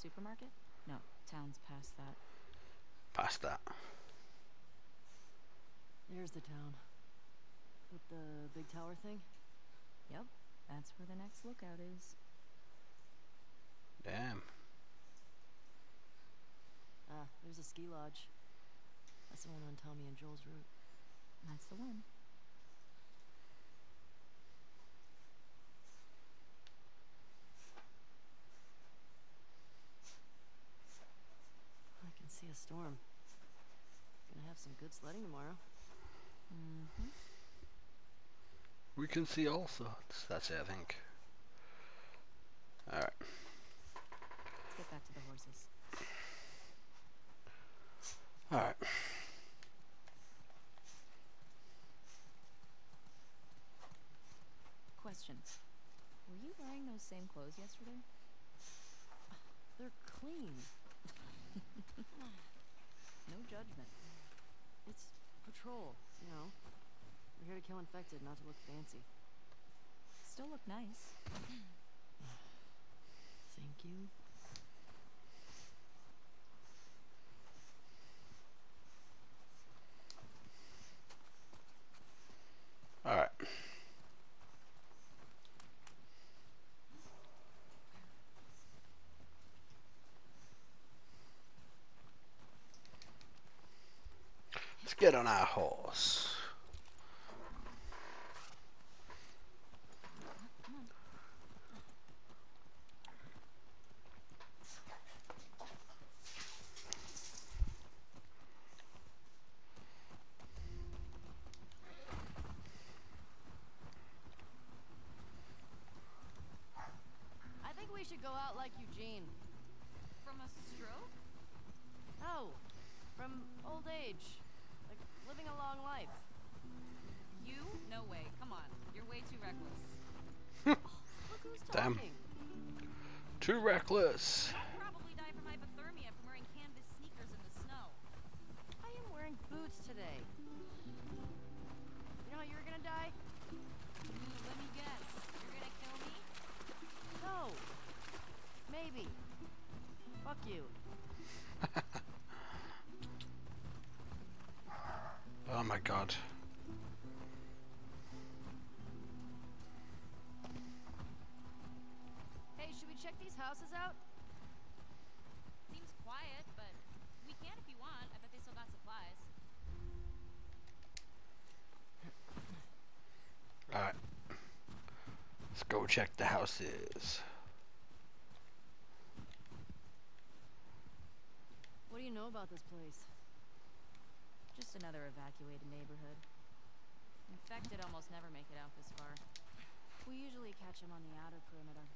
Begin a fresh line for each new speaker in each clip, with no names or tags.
supermarket? No, town's past that.
Past that.
There's the town. With the big tower thing?
Yep, that's where the next lookout is.
Damn.
Ah, there's a ski lodge. That's the one on Tommy and Joel's route.
That's the one.
I can see a storm. Gonna have some good sledding tomorrow.
Mm-hmm.
We can see all sorts. That's it, I think. Alright.
Let's get back to the horses.
Alright.
Question. Were you wearing those same clothes yesterday?
They're clean.
No judgment.
It's patrol, you know. We're here to kill infected, not to look fancy.
Still look nice.
Thank you.
Alright. Let's get on our horse.
I think we should go out like Eugene.
From a stroke?
No, from old age. Like living a long life.
You? No way. Come on. You're way too reckless.
Look who's
Damn.
talking.
Too reckless.
I'll probably die from hypothermia from wearing canvas sneakers in the snow.
I am wearing boots today. You know how you were gonna die?
Let me guess. You're gonna kill me?
No. Maybe. Fuck you.
Oh my god.
Hey, should we check these houses out?
Seems quiet, but we can if you want. I bet they still got supplies.
Alright. Let's go check the houses.
What do you know about this place?
Just another evacuated neighborhood. Infected almost never make it out this far. We usually catch them on the outer perimeter.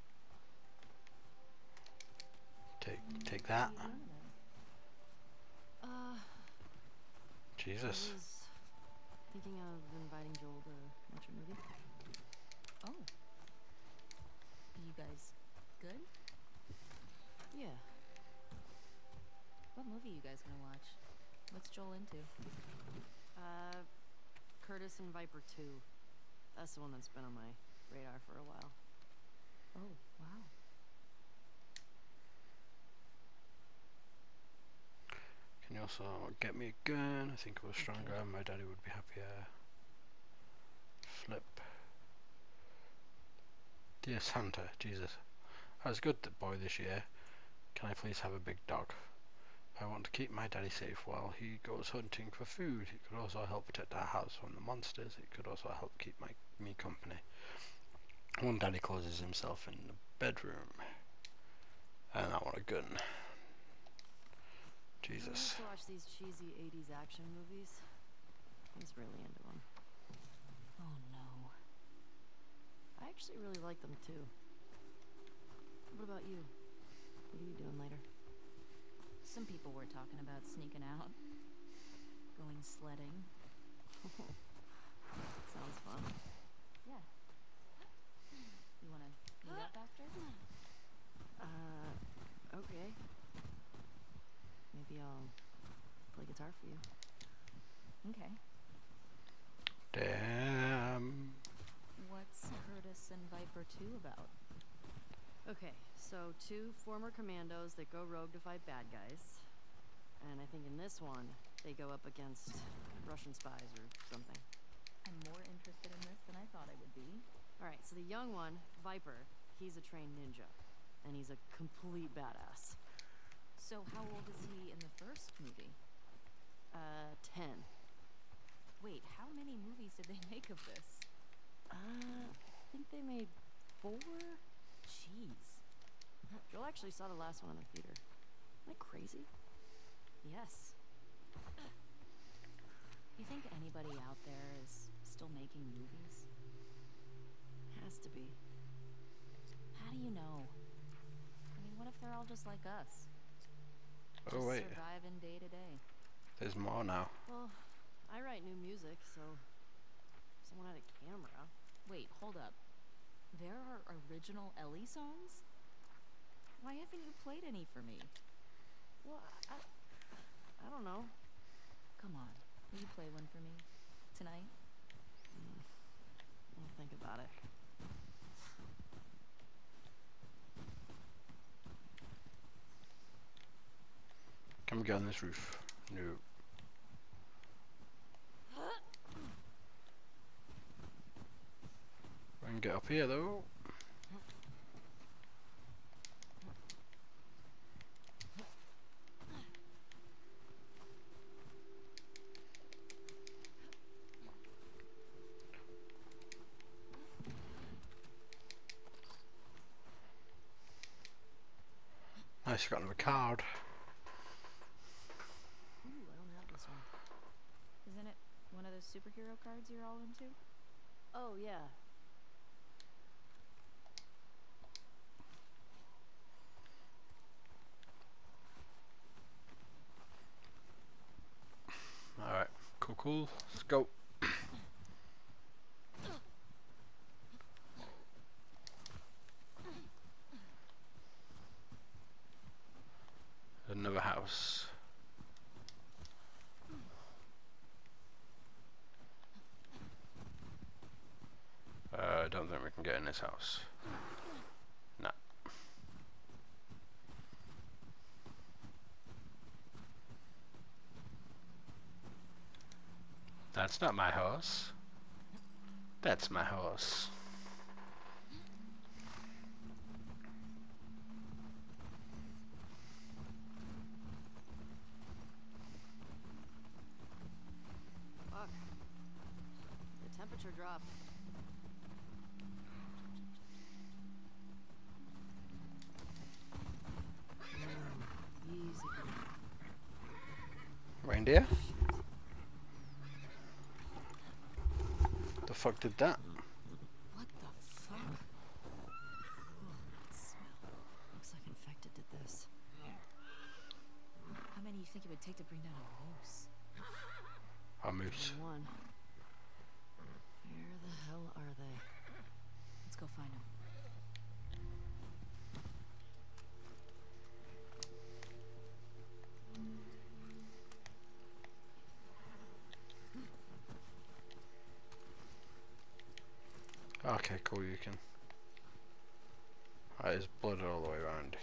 Take that.
What are you doing then?
Jesus.
I was thinking of inviting Joel to watch a movie.
Oh. You guys good?
Yeah.
What movie you guys gonna watch? What's Joel into?
Curtis and Viper 2. That's the one that's been on my radar for a while.
Oh, wow.
Can you also get me a gun? I think I was stronger.
Okay.
My daddy would be happier. Flip. Dear Santa, Jesus. I was a good boy this year. Can I please have a big dog? I want to keep my daddy safe while he goes hunting for food. It could also help protect our house from the monsters. It could also help keep me company. One daddy closes himself in the bedroom. And I want a gun.
I
Jesus.
used to watch these cheesy 80s action movies. He's really into them.
Oh no.
I actually really like them too. What about you? What are you doing later?
Some people were talking about sneaking out. Going sledding.
Sounds fun.
Yeah. You wanna meet up after?
Okay. Maybe I'll play guitar for you.
Okay.
Damn.
What's Curtis and Viper 2 about?
Okay, so 2 former commandos that go rogue to fight bad guys. And I think in this one, they go up against Russian spies or something.
I'm more interested in this than I thought I would be.
Alright, so the young one, Viper, he's a trained ninja. And he's a complete badass.
So how old is he in the first movie?
10.
Wait, how many movies did they make of this?
I think they made 4?
Jeez.
Joel actually saw the last one in the theater. Isn't that crazy?
Yes. You think anybody out there is still making movies?
Has to be.
How do you know? I mean, what if they're all just like us?
Oh
Just
wait,
surviving day to day.
there's more now.
Well, I write new music, so if someone had a camera.
Wait, hold up. There are original Ellie songs? Why haven't you played any for me?
Well, I don't know.
Come on, will you play one for me? Tonight?
I'll think about it.
Can we get on this roof? No. We can get up here though. Nice, you got another card.
Ooh, I don't have this one.
Isn't it one of those superhero cards you're all into?
Oh, yeah.
Alright, cool. Let's go. Another house. I don't think we can get in this house. No. That's not my horse. That's my horse.
Fuck. The temperature dropped. Easy.
Reindeer? The fuck did that?
What the fuck? Oh, that smell. Looks like infected did this.
How many do you think it would take to bring down a moose?
A moose.
One. Where the hell are they?
Let's go find them.
Okay, cool, you can. There's blood all the way around.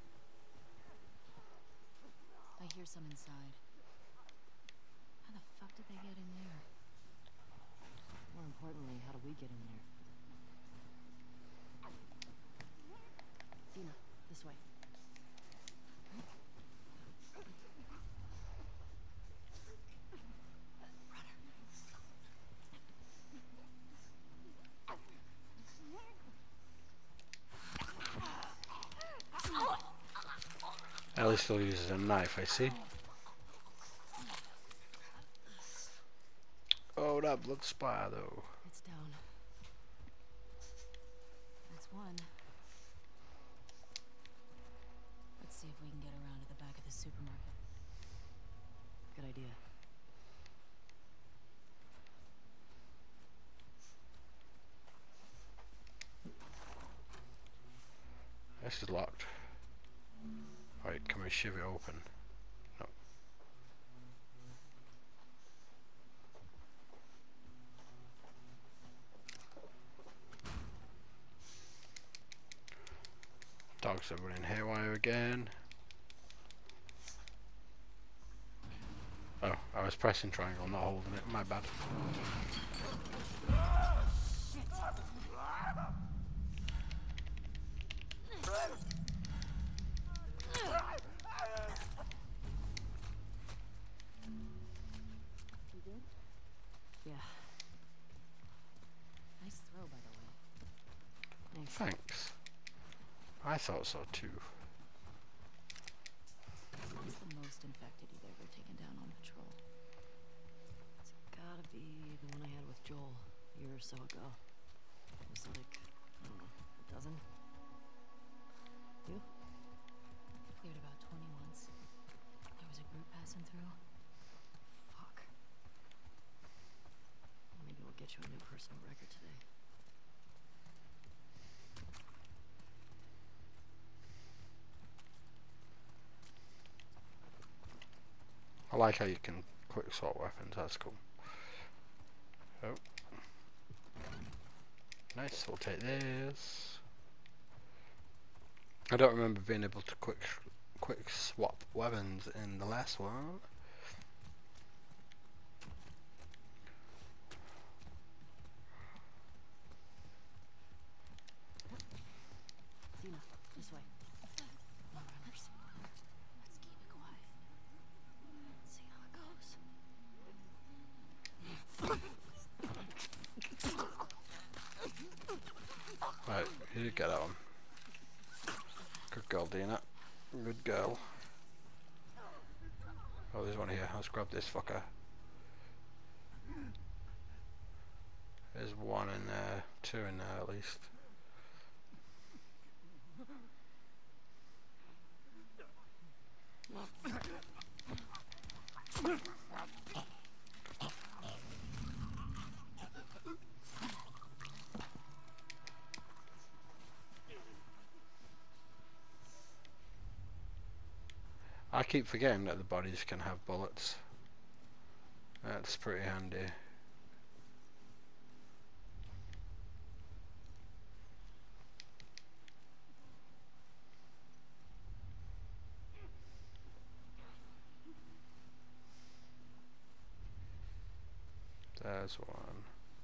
I hear some inside. How the fuck did they get in there?
More importantly, how do we get in there? Dina, this way.
Ellie still uses a knife, I see. Oh, that blood splatter though.
It's down.
That's one. Let's see if we can get around to the back of the supermarket.
Good idea.
This is locked. Right, can we shiv it open? No. dogs are running haywire again. Oh, I was pressing triangle, not holding it. My bad.
You good? Yeah.
Nice throw, by the way.
Thanks.
Thanks. I thought so too.
What's the most infected you've ever taken down on patrol?
It's gotta be the one I had with Joel a year or so ago. It was like, I don't know, a dozen? You?
Cleared about 20 once. There was a group passing through.
Fuck. Maybe we'll get you a new personal record today.
I like how you can quick swap weapons, that's cool. Oh. Nice, we'll take this. I don't remember being able to quick swap weapons in the last one.
Dina, this way. No runners.
Let's keep it quiet.
Let's see how it goes.
Right, you did get that one. Good girl, Dina. Good girl. Oh, there's one here. Let's grab this fucker. There's one in there. Two in there at least. I keep forgetting that the bodies can have bullets. That's pretty handy. There's one.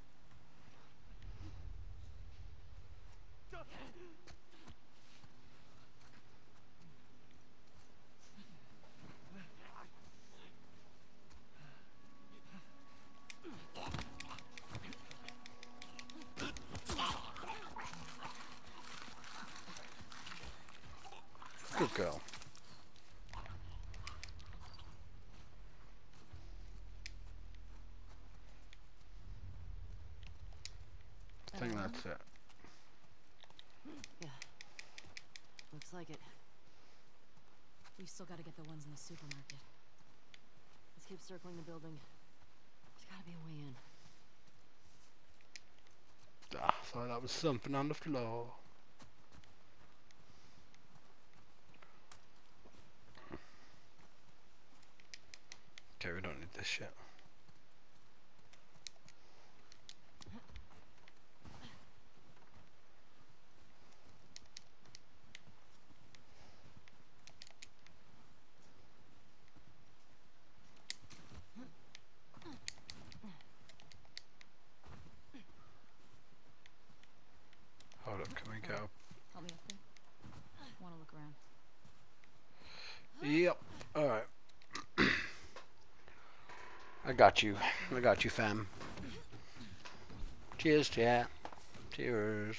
Good girl. I think that's it.
Yeah. Looks like it.
We still gotta get the ones in the supermarket.
Let's keep circling the building. There's gotta be a way in.
Ah, I thought that was something on the floor. Okay, we don't need this shit. Hold up, can we go?
Help me up there. Wanna look around.
Yep. Alright. I got you. I got you, fam. Cheers, chat. Cheers.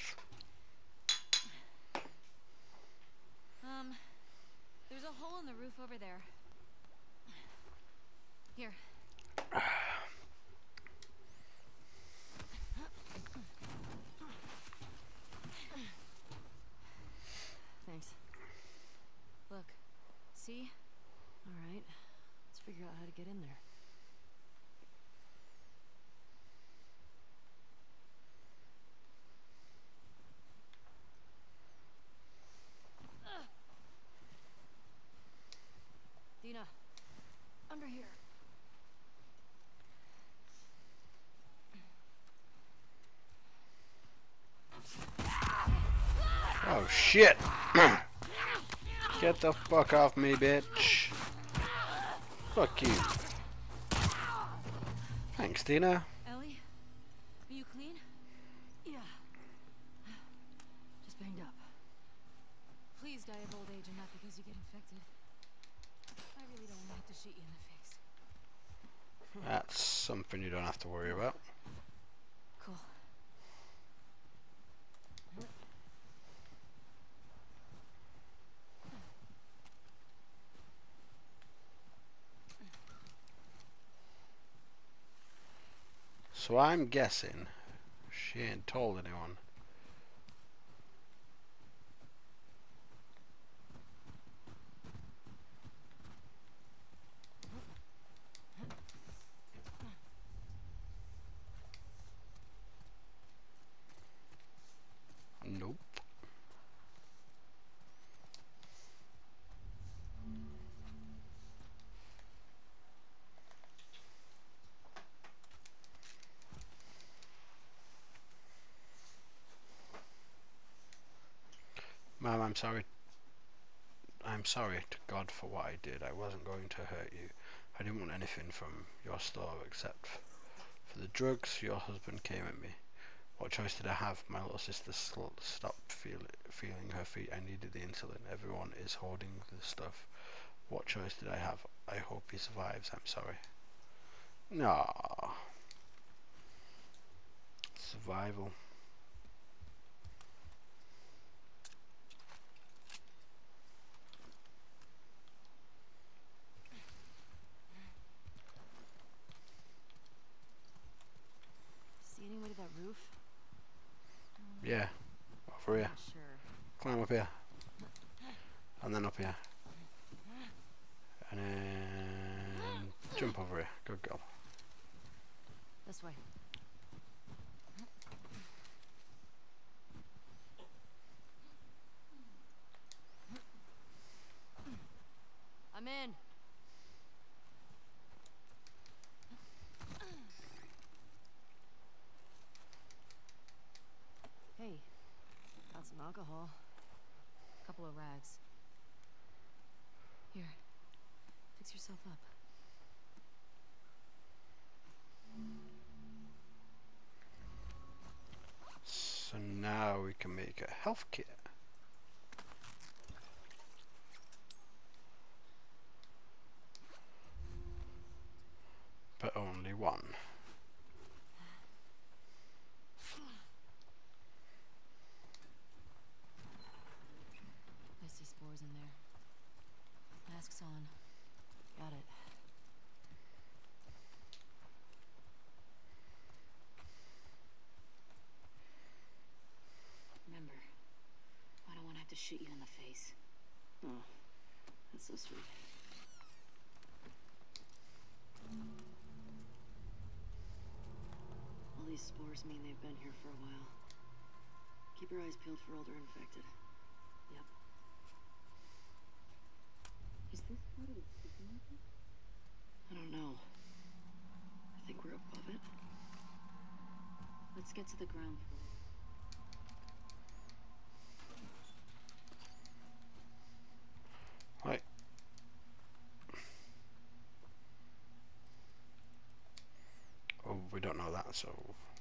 There's a hole in the roof over there. Here.
Thanks.
Look. See?
Alright. Let's figure out how to get in there. Dina. Under here.
Oh shit! Get the fuck off me, bitch. Fuck you. Thanks, Tina.
Ellie? Are you clean?
Yeah. Just banged up.
Please die of old age and not because you get infected. I really don't want to have to shoot you in the face.
That's something you don't have to worry about.
Cool.
So I'm guessing she ain't told anyone. Nope. Ma'am, I'm sorry. I'm sorry to God for what I did. I wasn't going to hurt you. I didn't want anything from your store except for the drugs. Your husband came at me. What choice did I have? My little sister stopped feeling her feet. I needed the insulin. Everyone is hoarding the stuff. What choice did I have? I hope he survives. I'm sorry. No. Survival.
See any way to that roof?
Yeah. Over here.
Not sure.
Climb up here. And then up here. And then jump over here. Good girl.
This way. I'm in. Hey, got some alcohol.
Couple of rags. Here. Fix yourself up.
So now we can make a health kit. But only one.
I see spores in there. Mask's on.
Got it.
Remember, I don't want to have to shoot you in the face.
Oh, that's so sweet. All these spores mean they've been here for a while. Keep your eyes peeled for older infected. Yep.
Is this part of the supermarket?
I don't know. I think we're above it.
Let's get to the ground floor.
Right. Oh, we don't know that, so...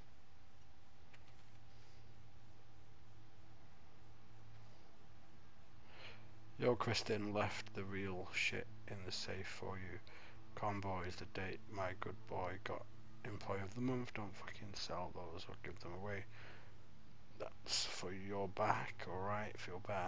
Yo, Kristen left the real shit in the safe for you. Combo is the date my good boy got Employee of the Month. Don't fucking sell those or give them away. That's for your back, alright? Feel better.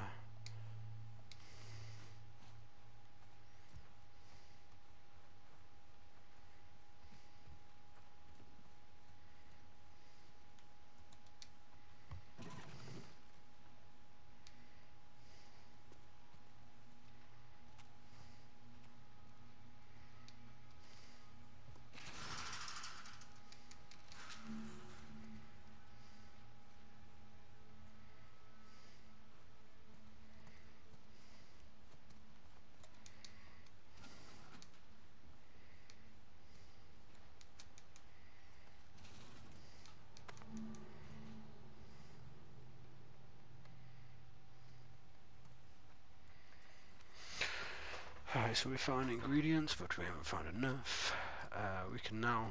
so we found ingredients, but we haven't found enough. We can now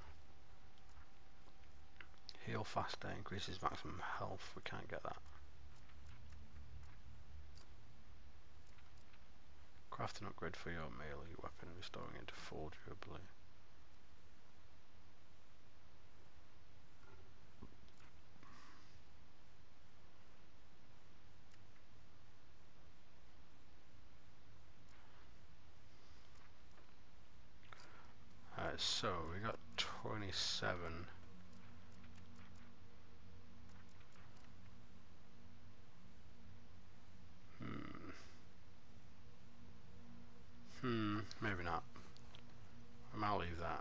heal faster, increases maximum health. We can't get that. Craft an upgrade for your melee weapon, restoring it to full durability. So we got 27. Maybe not. I might leave that.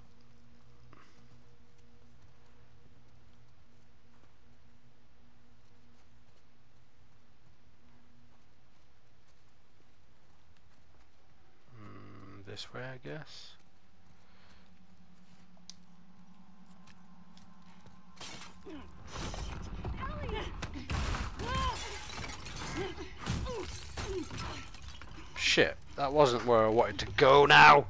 This way, I guess. Shit, that wasn't where I wanted to go now.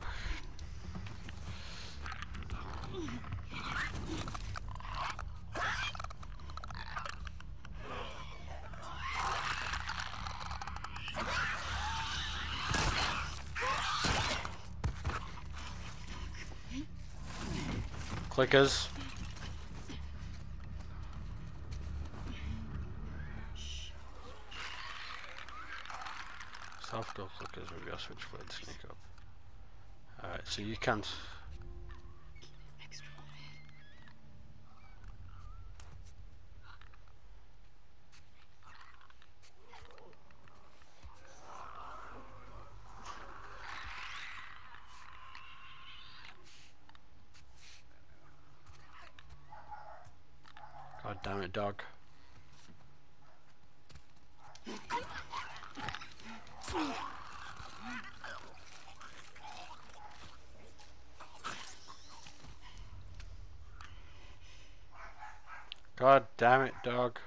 Clickers. Self-go clickers with your switchblade sneak up. Alright, so you can't. God damn it, dog. God damn it, dog.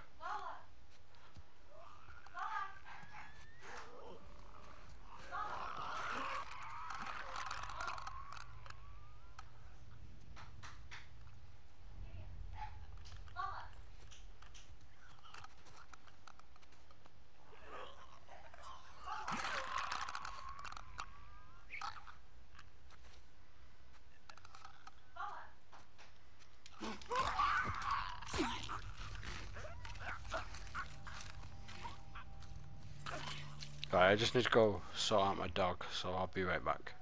Right, I just need to go sort out my dog, so I'll be right back.